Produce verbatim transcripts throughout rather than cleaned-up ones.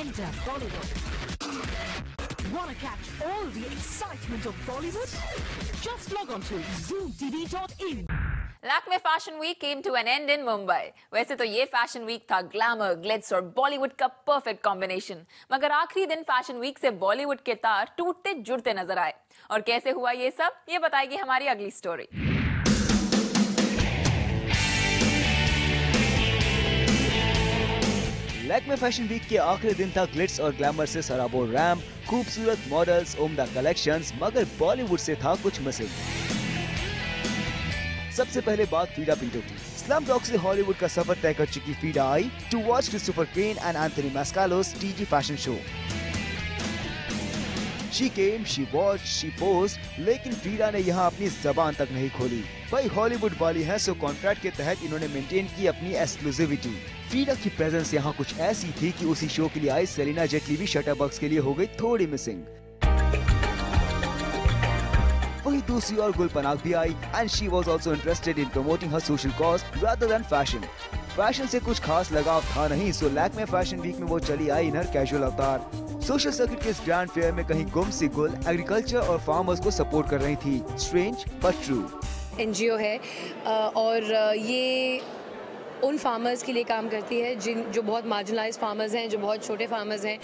Enter Bollywood. Wanna catch all the excitement of Bollywood? Just log on to zoom t v dot in. Lakme fashion week came to an end in Mumbai. वैसे तो ये fashion week था glamour, glitz और बॉलीवुड का perfect combination, मगर आखिरी दिन fashion week से बॉलीवुड के तार टूटते जुड़ते नजर आए। और कैसे हुआ ये सब, ये बताएगी हमारी अगली स्टोरी। लैक्मे फैशन वीक के आखिरी दिन था ग्लिट्स और ग्लैमर से सराबोर रैम्प, खूबसूरत मॉडल्स, उम्दा कलेक्शंस, मगर बॉलीवुड से था कुछ मिसिंग। सबसे पहले बात फ्रीडा पिंटो की। स्लमडॉग से हॉलीवुड का सफर तय कर चुकी फ्रीडा आई to watch Christopher Kane and Anthony Mascolo TIGI fashion show. She came, she watched, she posed, लेकिन फ्रीडा ने यहाँ अपनी जबान तक नहीं खोली। भाई हॉलीवुड वाली है, सो कॉन्ट्रैक्ट के तहत इन्होंने मेंटेन की अपनी एक्सक्लूसिविटी। फ्रीडा की प्रेजेंस यहाँ कुछ ऐसी थी कि उसी शो के लिए आई सेलिना जेटली भी शटरबक्स के लिए हो गई थोड़ी मिसिंग। वही दूसरी ओर गुल पनाग भी आई and she was also interested in promoting her social cause rather than fashion. Fashion से कुछ खास लगाव था नहीं, सो लैक्मे फैशन वीक में वो चली आई in her casual avatar. Social circuit के इस ग्रैंड फेयर में कहीं गुम सी गुल एग्रीकल्चर और फार्मर्स को सपोर्ट कर रही थी। Strange but true. एनजीओ है और ये उन फार्मर्स के लिए काम करती है जिन जो बहुत मार्जिनलाइज्ड फार्मर्स हैं, जो बहुत छोटे फार्मर्स हैं।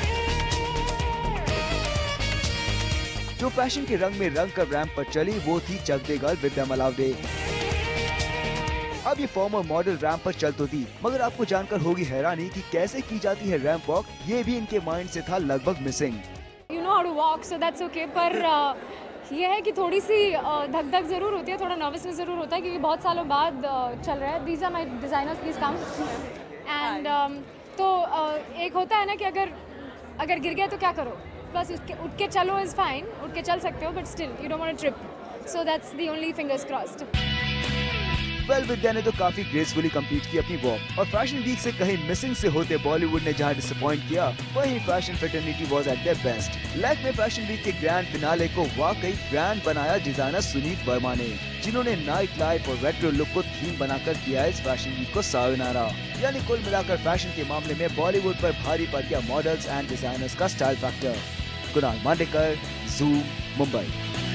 जो फैशन के रंग में रंग कर रैंप पर चली वो थी चक दे गर्ल विद्या मलावदे। अब ये फॉर्मर मॉडल रैंप पर चल तो दी, मगर आपको जानकर होगी हैरानी कि कैसे की जाती है रैंप वॉक, ये भी इनके माइंड से था लगभग missing. You know how to walk, so that's okay, पर uh, ये है कि थोड़ी सी धक धक जरूर होती है, थोड़ा नर्वसनेस जरूर होता है क्योंकि बहुत सालों बाद uh, चल रहा है। These are my designers, please come. And um, तो uh, एक होता है ना कि अगर अगर गिर गए तो क्या करो, प्लस उठ के चलो इज फाइन, उठ के चल सकते हो, but still you don't want to trip, so that's the only fingers crossed. Well Vidya ने तो काफी ग्रेसफुली कंप्लीट की अपनी वॉक, और फैशन वीक से कहीं मिसिंग से होते बॉलीवुड ने जहां डिसअपॉइंट किया, वहीं fashion fraternity was at their best. Lakme fashion week के ग्रैंड फिनाले को वाकई ग्रैंड बनाया डिजाइनर सुनीत वर्मा ने, जिन्होंने नाइट लाइफ और रेट्रो लुक को थीम बनाकर किया इस फैशन वीक को सायोनारा। यानी कुल मिलाकर फैशन के मामले में बॉलीवुड पर भारी पड़ गया मॉडल्स एंड डिजाइनर्स का style factor. Kunal Mandekar, zoom, Mumbai.